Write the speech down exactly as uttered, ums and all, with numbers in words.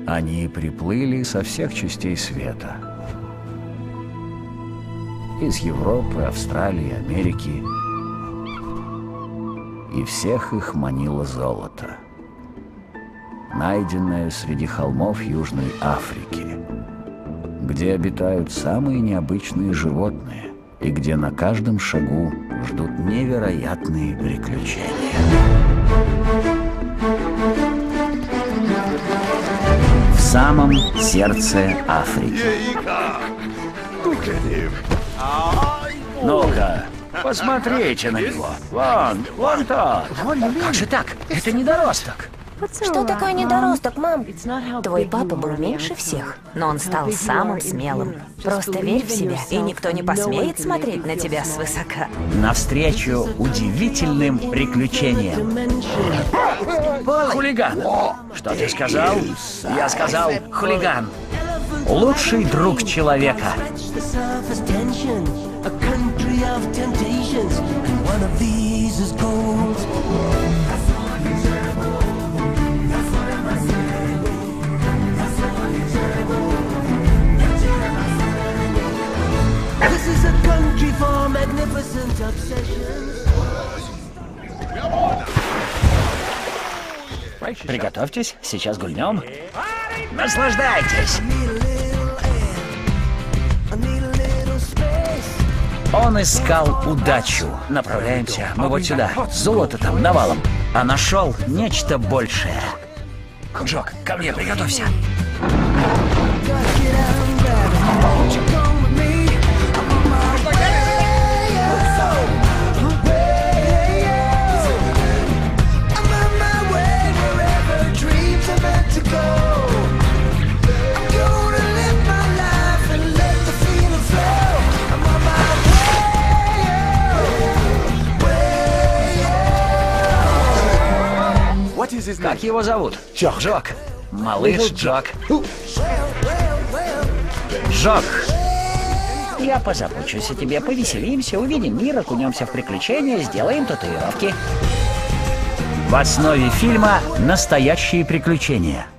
Они приплыли со всех частей света. Из Европы, Австралии, Америки. И всех их манило золото, найденное среди холмов Южной Африки, где обитают самые необычные животные и где на каждом шагу ждут невероятные приключения. В самом сердце Африки. Ну-ка, посмотрите на него. Вон, вон тот. Как же так? Это недоросток. Что такое недоросток, мам? Твой папа был меньше всех, но он стал самым смелым. Просто верь в себя, и никто не посмеет смотреть на тебя свысока. Навстречу удивительным приключениям. Хулиган. Что ты сказал? Я сказал хулиган. Лучший друг человека. Приготовьтесь, сейчас гульнем. Наслаждайтесь! Он искал удачу. Направляемся, мы вот сюда. Золото там навалом. А нашел нечто большее. Джок, ко мне приготовься. Как его зовут? Джок. Джок. Малыш Джок. Джок. Я позабочусь о тебе, повеселимся, увидим мир, окунемся в приключения, сделаем татуировки. В основе фильма настоящие приключения.